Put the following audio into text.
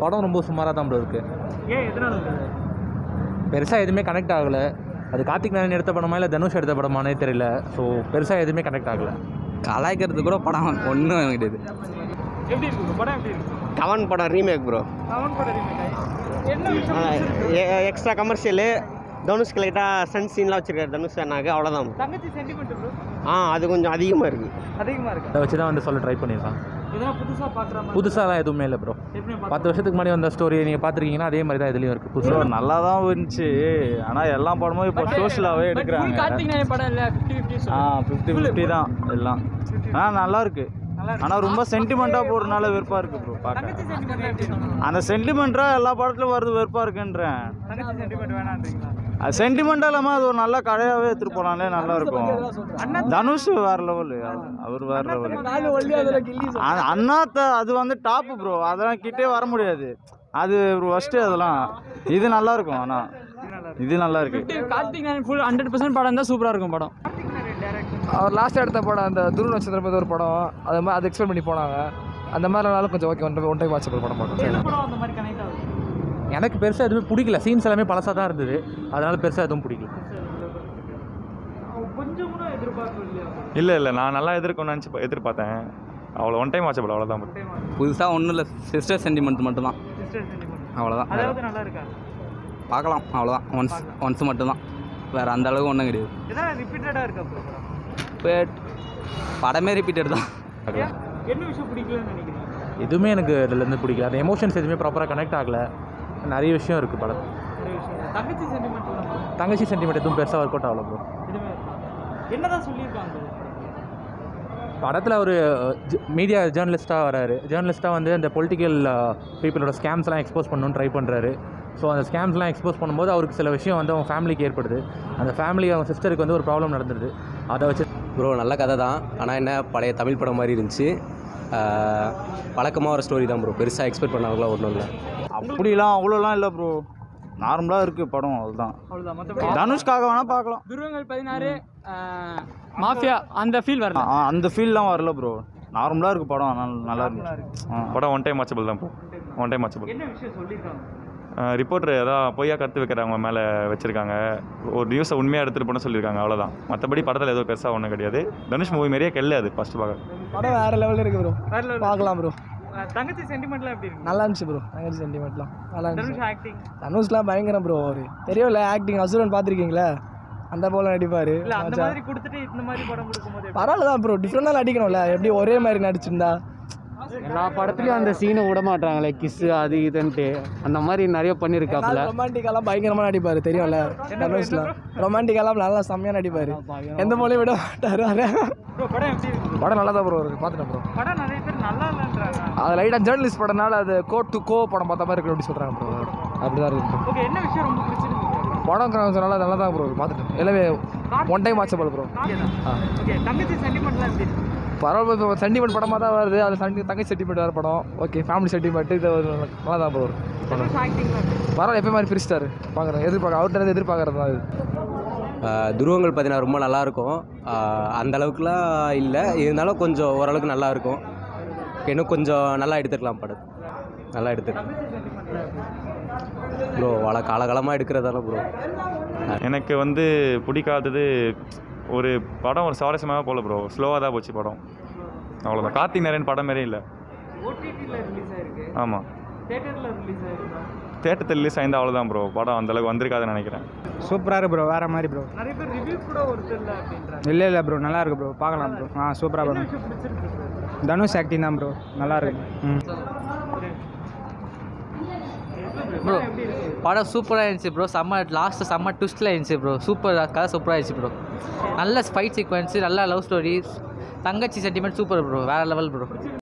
படம் ரொம்ப சுமாராக தான் ப்ரோ இருக்குது. ஏன் எதனால பெருசாக எதுவுமே கனெக்ட் ஆகலை. அது கார்த்திக் நாராயணன் எடுத்த படமா இல்லை தனுஷ் எடுத்த படமானே தெரியல. ஸோ பெருசாக எதுவுமே கனெக்ட் ஆகலை. கலாய்க்கிறது கூட படம் ஒன்றும் கிடையாது. எப்படி இருக்கு படம்? எப்படி இருக்கு? கவன் படம் ரீமேக் ப்ரோ. கவன் படம் ரீமேக். என்ன விஷயம்? Extra commercial. தனுஷ்க்கு லைட்டாக சன் சீன்லாம் வச்சுருக்காரு தனுஷ் அண்ணாக்கு, அவ்வளோதான். தங்கச்சி சென்டிமெண்ட் ப்ரோ. அது கொஞ்சம் அதிகமாக இருக்குது. அதை வச்சு தான் வந்து சொல்ல ட்ரை பண்ணியிருக்கான். இதெல்லாம் புதுசாக பார்க்குற மாதிரி புதுசாலாம் எதுவுமே இல்லை ப்ரோ. 10 வருஷத்துக்கு முன்னாடி வந்த ஸ்டோரி நீங்கள் பார்த்துருக்கீங்கன்னா அதே மாதிரி தான் இதுலேயும் இருக்குது. புதுசாக நல்லா தான் இருந்துச்சு. ஆனால் எல்லா படமும் இப்போ சோஷியலாகவே எடுக்கிறாங்க. கார்த்திக் நாராயணன் படம் இல்லை 50-50 50-50 தான் எல்லாம். நல்லா இருக்கு. ஆனால் ரொம்ப சென்டிமெண்ட்டாக போகிறதுனால வெறுப்பாக இருக்குது ப்ரோ பார்க்க. அந்த சென்டிமெண்ட்டாக எல்லா படத்துலையும் வருது, வெறுப்பாக இருக்குன்றேன். அது சென்டிமெண்ட்டாக இல்லாமல் அது ஒரு நல்ல கதையாகவே எடுத்துகிட்டு போனாலே நல்லா இருக்கும். தனுஷ் வேறு லெவலு, அவர் வேறு லெவலு. அண்ணாத்த அது வந்து டாப்பு ப்ரோ, அதெல்லாம் கிட்டே வர முடியாது. அது ஒரு ஃபஸ்ட்டு அதெல்லாம். இது நல்லா இருக்கும். ஆனால் இது நல்லா இருக்கு. கார்த்திக் நாராயணன் ஃபுல் 100% படம் தான் சூப்பராக இருக்கும் படம். அவர் லாஸ்ட்டாக எடுத்த படம் அந்த துருவ நட்சத்திரம் ஒரு படம், அது மாதிரி அது எக்ஸ்பெக்ட் பண்ணி போனாங்க. அந்த மாதிரினாலும் கொஞ்சம் ஓகே, ஒன் டைம் வாட்ச் படம் பார்க்கணும். எனக்கு பெருசாக எதுவுமே பிடிக்கல. சீன்ஸ் எல்லாமே பழசாக தான் இருந்தது, அதனால் பெருசாக எதுவும் பிடிக்கல. கொஞ்சம் கூட எதிர்பார்க்கல. இல்லை நான் நல்லா எதிர்பார்த்தேன். அவ்வளோ ஒன் டைம் வாட்சபிள், அவ்வளோதான். புதுசாக ஒன்றும் இல்லை, சிஸ்டர் சென்டிமெண்ட் மட்டும்தான், அவ்வளோதான். அதாவது நல்லா இருக்கா பார்க்கலாம், அவ்வளோதான். ஒன்ஸ் மட்டும்தான், வேறு அந்த அளவுக்கு ஒன்றும் கிடையாது. எதாவது ரிப்பீட்டடாக இருக்கா படமே ரிப்பீட்டட் தான். என்ன விஷயம் பிடிக்கலன்னு நினைக்கிறீங்க? எதுவுமே எனக்கு இதுலேருந்து பிடிக்கல. அந்த எமோஷன்ஸ் எதுவுமே ப்ராப்பராக கனெக்ட் ஆகலை. நிறைய விஷயம் இருக்குது படம். தங்கச்சி சென்டிமெண்ட் எதுவும் பெருசாக ஒர்க் அவுட் ஆகலை ப்ரோ. என்னதான் சொல்லியிருக்காங்க படத்தில் ஒரு மீடியா ஜேர்னலிஸ்ட்டாக வராரு. ஜேர்னலிஸ்ட்டாக வந்து அந்த பொலிட்டிக்கல் பீப்புளோட ஸ்கேம்ஸ்லாம் எக்ஸ்போஸ் பண்ணணும்னு ட்ரை பண்ணுறாரு. ஸோ அந்த ஸ்கேம்ஸ்லாம் எக்ஸ்போஸ் பண்ணும்போது அவருக்கு சில விஷயம் வந்து அவங்க ஃபேமிலிக்கு ஏற்படுது. அந்த ஃபேமிலி அவங்க சிஸ்டருக்கு வந்து ஒரு ப்ராப்ளம் நடந்துடுது. அதை வச்சு ப்ரோ நல்ல கதை தான். ஆனால் என்ன பழைய தமிழ் படம் மாதிரி இருந்துச்சு. வழக்கமாக ஒரு ஸ்டோரி தான் ப்ரோ. பெருசாக எக்ஸ்பெக்ட் பண்ணாங்களா ஒன்றும் இல்லை. அப்படிலாம் அவ்வளோலாம் இல்லை ப்ரோ, நார்மலாக இருக்குது படம், அதுதான். தனுஷ்காக வேணால் பார்க்கலாம். துருவங்கள் 16 மாஃபியா அந்த ஃபீல் வரல. அந்த ஃபீல்லாம் வரல ப்ரோ, நார்மலாக இருக்குது படம். ஆனால் நல்லா இருந்துச்சு படம். ஒன் டைம் வாட்சபிள் தான் ப்ரோ, ஒன் டைம் வாட்சபிள். என்ன விஷயம் சொல்லியிருக்காங்க? ரிப்போர்ட்டர் ஏதாவது பொய்யா கருத்து வைக்கிறவங்க மேலே வச்சுருக்காங்க. ஒரு நியூஸை உண்மையாக எடுத்துகிட்டு போன சொல்லியிருக்காங்க, அவ்வளோதான். மற்றபடி படத்தில் ஏதோ பெருசாக ஒன்றும் கிடையாது. தனுஷ் மூவி மாரியே கெல்ல அது ஃபஸ்ட்டு பார்க்க. படம் வேறு லெவலில் இருக்குது ப்ரோ, பார்க்கலாம் ப்ரோ. தங்கச்சி சென்டிமெண்ட்லாம் எப்படி இருக்கு? நல்லா இருந்துச்சு ப்ரோ. தங்கச்சி சென்டிமெண்ட்லாம் நல்லா இருந்துச்சு. தனுஷ் ஆக்டிங், தனுஷ்லாம் பயங்கரம் ப்ரோ. அவர் தெரியும்ல ஆக்டிங், அசுரன் பார்த்துருக்கீங்களா? அந்த போல நடிப்பார். இல்லை அந்த மாதிரி கொடுத்துட்டு இந்த மாதிரி படம் கொடுக்கும்போது பரவாயில்ல தான் ப்ரோ, டிஃப்ரெண்டாக நடிக்கணும்ல. எப்படி ஒரே மாதிரி நடிச்சிருந்தா? எல்லா படத்துலையும் அந்த சீனை விட மாட்டாங்களே, கிஸ்ஸு அது இதுன்ட்டு. அந்த மாதிரி நிறைய பண்ணியிருக்காப்புல. ரொமான்டிக்காலாம் பயங்கரமாக நடிப்பார், தெரியும்ல தனுஷ்லாம். ரொமான்டிக்காலாம் நல்லா செம்மையாக நடிப்பார், எந்த மொழியும் விட மாட்டார். படம் எப்படி இருக்கு? படம் நல்லா தான் ப்ரோ இருக்குது, பார்த்துட்டேன் ப்ரோ. படம் நிறைய பேர் நல்லா இல்லைன்றாங்க. அது லைட்டாக ஜேர்னலிஸ்ட் படம்னால அது கோ படம் பார்த்த மாதிரி இருக்கு அப்படி சொல்கிறாங்க ப்ரோ. அப்படி தான் இருக்குது. ஓகே, என்ன விஷயம் ரொம்ப பிடிச்சிருக்கு? படம் நல்லா தான் ப்ரோ, பார்த்துட்டேன். எல்லாமே one time watchable bro. Okay, தங்கச்சி சென்டிமெண்ட்லாம் எப்படி இருக்கு? பரவாயில்ல, இப்போ சென்டிமெண்ட் படமாக தான் வருது. அது தங்கச்சி சென்டிமெண்ட் வேறு படம். ஓகே, ஃபேமிலி சென்டிமெண்ட் இது நல்லா தான் ப்ரோ. பரவாயில்ல, எப்போ மாதிரி பிரிச்சிட்டாரு பார்க்குறேன். அவர்கிட்ட எதிர்பார்க்குறது தான் இது. துருவங்கள் 16 ரொம்ப நல்லாயிருக்கும். அந்த அளவுக்குலாம் இல்லை, இருந்தாலும் கொஞ்சம் ஓரளவுக்கு நல்லாயிருக்கும். இன்னும் கொஞ்சம் நல்லா எடுத்துக்கலாம் படம், நல்லா எடுத்துக்கலாம் ப்ரோ. காலகாலமாக எடுக்கிறதால ப்ரோ. எனக்கு வந்து பிடிக்காதது ஒரு படம் ஒரு சுவாரஸ்யமாக போகல ப்ரோ, ஸ்லோவாக தான் போச்சு படம், அவ்வளோதான். கார்த்திக் நாராயணன் படம் மாரியே இல்லை. ஆமாம், தேட்டரில் ரிலீஸ் ஆயிருந்தா அவ்வளோதான் ப்ரோ. படம் அந்தளவுக்கு வந்திருக்காதுன்னு நினைக்கிறேன். சூப்பராக இருக்கு ப்ரோ, வேறு மாதிரி ப்ரோ. நிறைய பேர் ரிவ்யூ கூட ஒருத்தர் இல்லை அப்படின்றாங்க. இல்லை ப்ரோ, நல்லா இருக்கு ப்ரோ, பார்க்கலாம் ப்ரோ. சூப்பராக படம். தனுஷ் ஆக்டிங் தான் ப்ரோ, நல்லா இருக்கு. ப்ரோ படம் சூப்பராக இருந்துச்சு ப்ரோ. லாஸ்ட்டு செம்ம ட்விஸ்ட்டில் இருந்துச்சு ப்ரோ. கதை சூப்பராக இருந்துச்சு ப்ரோ. நல்ல ஃபைட் சீக்வன்ஸு, நல்ல லவ் ஸ்டோரி, தங்கச்சி சென்டிமெண்ட் சூப்பர் ப்ரோ, வேறு லெவல் ப்ரோ.